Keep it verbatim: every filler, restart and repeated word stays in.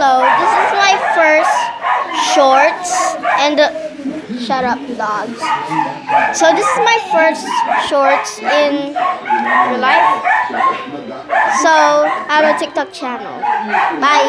Hello, this is my first shorts and uh, shut up dogs. So this is my first shorts in real life. So I have a TikTok channel. Bye.